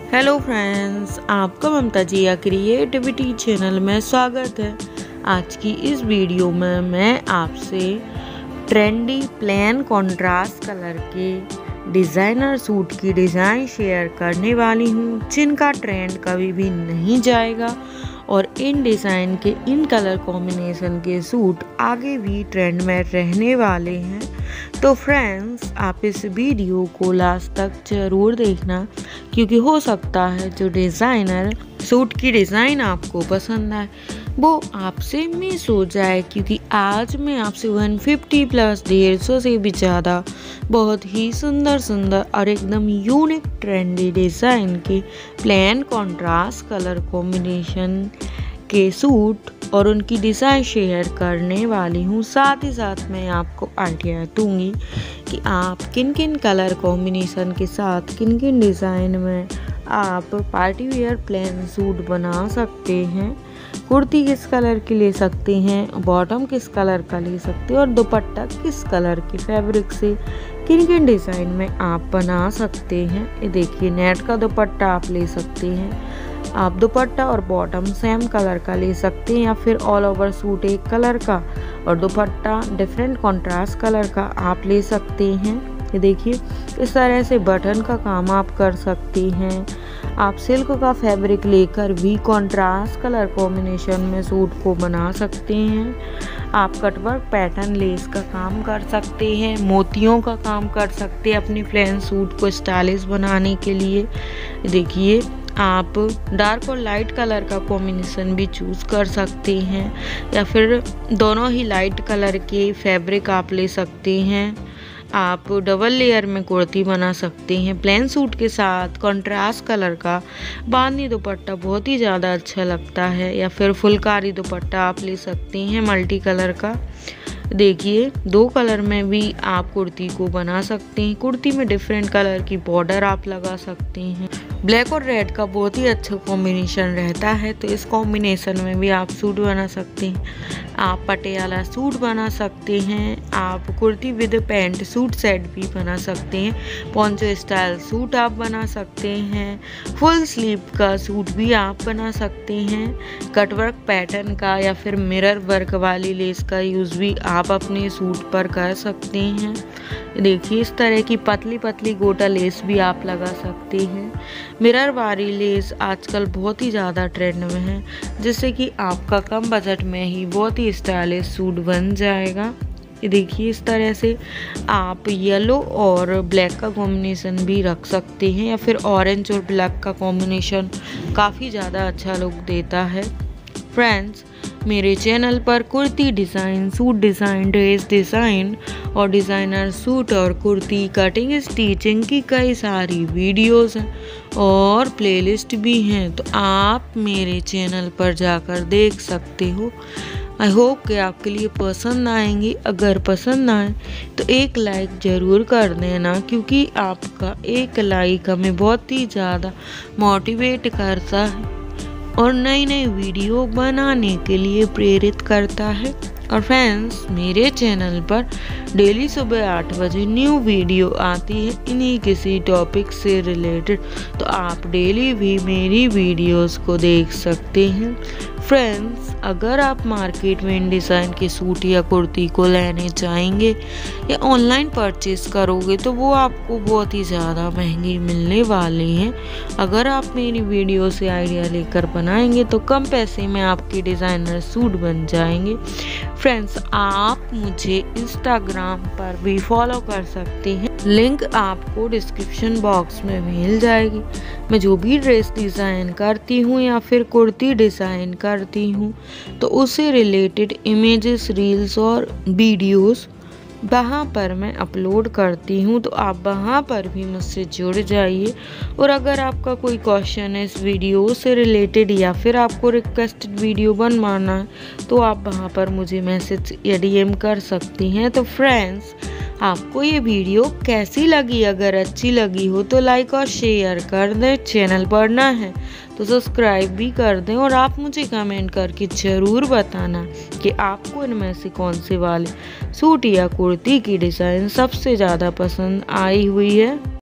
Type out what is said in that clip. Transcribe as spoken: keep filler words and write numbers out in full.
Hello friends, आपका ममता जिया creativity channel में स्वागत है। आज की इस वीडियो में मैं आपसे ट्रेंडी प्लेन कॉन्ट्रास्ट कलर के डिज़ाइनर सूट की डिज़ाइन शेयर करने वाली हूँ, जिनका ट्रेंड कभी भी नहीं जाएगा और इन डिज़ाइन के इन कलर कॉम्बिनेशन के सूट आगे भी ट्रेंड में रहने वाले हैं। तो फ्रेंड्स, आप इस वीडियो को लास्ट तक ज़रूर देखना, क्योंकि हो सकता है जो डिज़ाइनर सूट की डिज़ाइन आपको पसंद आए वो आपसे मिस हो जाए, क्योंकि आज मैं आपसे एक सौ पचास प्लस डेढ़ सौ से भी ज़्यादा बहुत ही सुंदर सुंदर और एकदम यूनिक ट्रेंडी डिज़ाइन के प्लेन कॉन्ट्रास्ट कलर कॉम्बिनेशन के सूट और उनकी डिज़ाइन शेयर करने वाली हूँ। साथ ही साथ मैं आपको आइडिया दूंगी कि आप किन किन कलर कॉम्बिनेशन के साथ किन किन डिज़ाइन में आप पार्टी वेयर प्लेन सूट बना सकते हैं। कुर्ती किस कलर की ले सकते हैं, बॉटम किस कलर का ले सकते हैं और दुपट्टा किस कलर की फैब्रिक से किन किन डिज़ाइन में आप बना सकते हैं। ये देखिए, नेट का दुपट्टा आप ले सकते हैं। आप दुपट्टा और बॉटम सेम कलर का ले सकते हैं, या फिर ऑल ओवर सूट एक कलर का और दुपट्टा डिफरेंट कॉन्ट्रास्ट कलर का आप ले सकते हैं। ये देखिए, इस तरह से बटन का काम आप कर सकते हैं। आप सिल्क का फैब्रिक लेकर भी कॉन्ट्रास्ट कलर कॉम्बिनेशन में सूट को बना सकते हैं। आप कटवर्क पैटर्न लेस का काम कर सकते हैं, मोतियों का काम कर सकते हैं अपनी प्लेन सूट को स्टाइलिश बनाने के लिए। देखिए, आप डार्क और लाइट कलर का कॉम्बिनेशन भी चूज़ कर सकते हैं, या फिर दोनों ही लाइट कलर के फैब्रिक आप ले सकते हैं। आप डबल लेयर में कुर्ती बना सकते हैं प्लेन सूट के साथ। कंट्रास्ट कलर का बांधनी दुपट्टा बहुत ही ज़्यादा अच्छा लगता है, या फिर फुलकारी दुपट्टा आप ले सकते हैं मल्टी कलर का। देखिए, दो कलर में भी आप कुर्ती को बना सकते हैं। कुर्ती में डिफरेंट कलर की बॉर्डर आप लगा सकते हैं। ब्लैक और रेड का बहुत ही अच्छा कॉम्बिनेशन रहता है, तो इस कॉम्बिनेशन में भी आप सूट बना सकते हैं। आप पटियाला सूट बना सकते हैं। आप kurti with pant suit set भी बना सकते हैं। पोंचो स्टाइल सूट आप बना सकते हैं। फुल स्लीव का सूट भी आप बना सकते हैं। कटवर्क पैटर्न का या फिर मिरर वर्क वाली लेस का यूज़ भी आप अपने सूट पर कर सकते हैं। देखिए, इस तरह की पतली पतली गोटा लेस भी आप लगा सकते हैं। मिरर वाली लेस आजकल बहुत ही ज़्यादा ट्रेंड में है, जिससे कि आपका कम बजट में ही बहुत ही स्टाइलिश सूट बन जाएगा। देखिए, इस तरह से आप येलो और ब्लैक का कॉम्बिनेशन भी रख सकते हैं, या फिर ऑरेंज और ब्लैक का कॉम्बिनेशन काफ़ी ज़्यादा अच्छा लुक देता है। फ्रेंड्स, मेरे चैनल पर kurti design, suit design, dress design और डिज़ाइनर सूट और कुर्ती कटिंग स्टिचिंग की कई सारी वीडियोस हैं और प्लेलिस्ट भी हैं, तो आप मेरे चैनल पर जाकर देख सकते हो। आई होप कि आपके लिए पसंद आएंगी। अगर पसंद आए तो एक लाइक ज़रूर कर देना, क्योंकि आपका एक लाइक हमें बहुत ही ज़्यादा मोटिवेट करता है और नई नई वीडियो बनाने के लिए प्रेरित करता है। और फ्रेंड्स, मेरे चैनल पर डेली सुबह आठ बजे न्यू वीडियो आती है इन्हीं किसी टॉपिक से रिलेटेड, तो आप डेली भी मेरी वीडियोस को देख सकते हैं। फ्रेंड्स, अगर आप मार्केट में इन डिज़ाइन के सूट या कुर्ती को लेने चाहेंगे या ऑनलाइन परचेज करोगे तो वो आपको बहुत ही ज़्यादा महंगी मिलने वाली हैं। अगर आप मेरी वीडियो से आइडिया लेकर बनाएंगे तो कम पैसे में आपके डिज़ाइनर सूट बन जाएंगे। फ्रेंड्स, आप मुझे इंस्टाग्राम पर भी फॉलो कर सकते हैं, लिंक आपको डिस्क्रिप्शन बॉक्स में मिल जाएगी। मैं जो भी ड्रेस डिज़ाइन करती हूँ या फिर कुर्ती डिज़ाइन करती हूँ तो उससे रिलेटेड इमेजेस, रील्स और वीडियोस वहाँ पर मैं अपलोड करती हूँ, तो आप वहाँ पर भी मुझसे जुड़ जाइए। और अगर आपका कोई क्वेश्चन है इस वीडियो से रिलेटेड या फिर आपको रिक्वेस्टेड वीडियो बनवाना है तो आप वहाँ पर मुझे मैसेज या डीएम कर सकती हैं। तो फ्रेंड्स, आपको ये वीडियो कैसी लगी? अगर अच्छी लगी हो तो लाइक और शेयर कर दें। चैनल पर नए हैं तो सब्सक्राइब भी कर दें, और आप मुझे कमेंट करके ज़रूर बताना कि आपको इनमें से कौन से वाले सूट या कुर्ती की डिज़ाइन सबसे ज़्यादा पसंद आई हुई है।